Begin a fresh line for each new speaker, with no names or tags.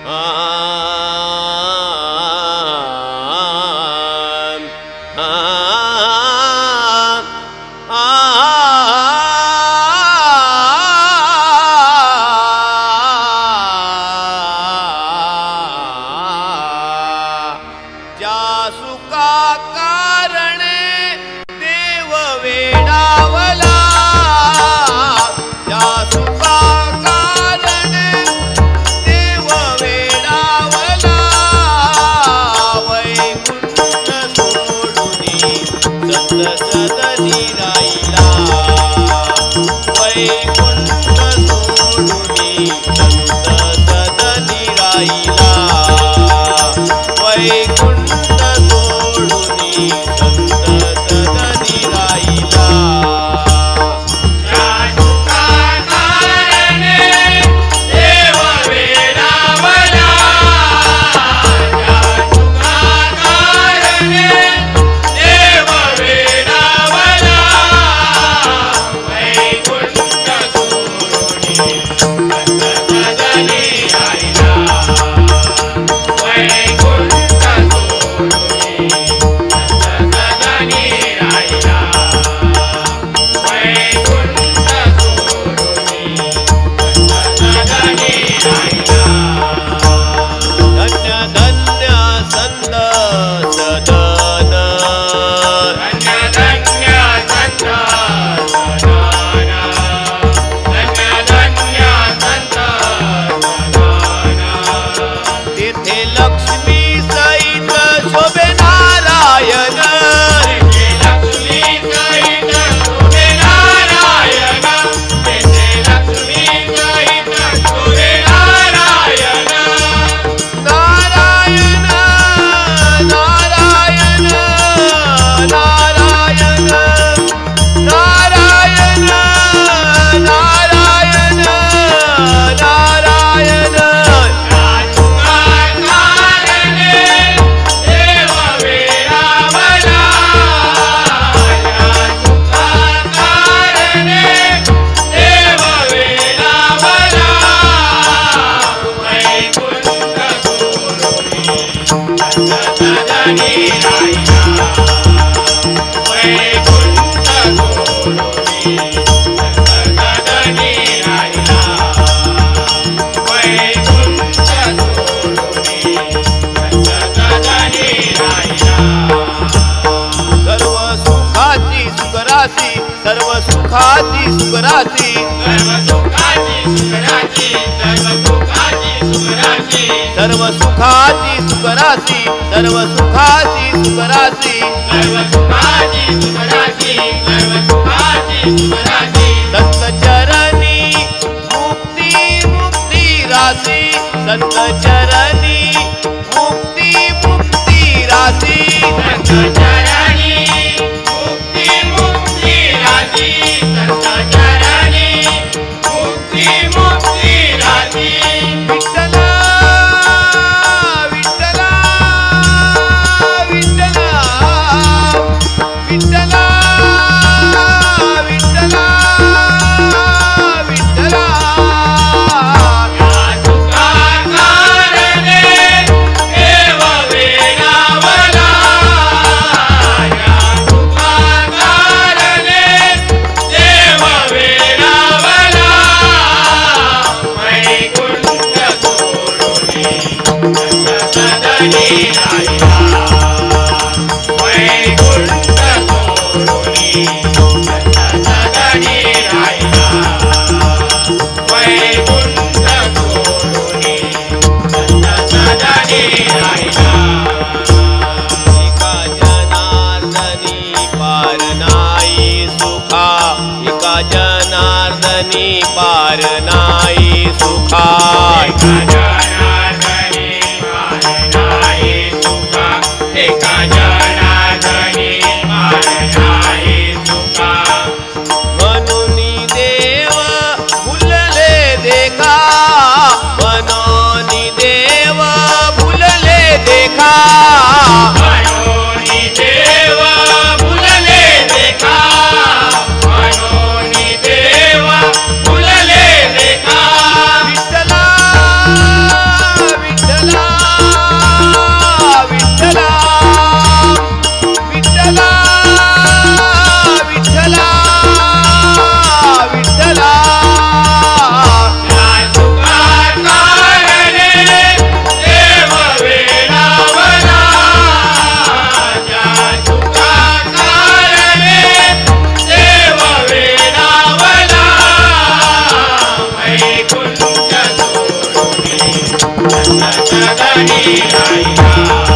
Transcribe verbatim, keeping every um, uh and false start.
सर्व सुखाची सुखराशी सर्व सुखाची सुखराशी सर्व सुखाची सुखराशी संत चरणी मुक्ती मुक्ती राशी संत चरणी मुक्ती मुक्ती राशी संत चरणी मुक्ती मुक्ती राशी संत चरणी मुक्ती मुक्ती राशी विठ्ठला विठ्ठला विठ्ठला विठ्ठला विठ्ठला विठ्ठला जनार्दनी पार नाही सुखा एका जनार्दनी पार नाही सुखा एका जनार्दनी पार नाही सुखा म्हणून देव भुलले देखा म्हणून देव भुलले देखा म्हणून देव भुलले देखा विठ्ठला ठिकाणी राहिला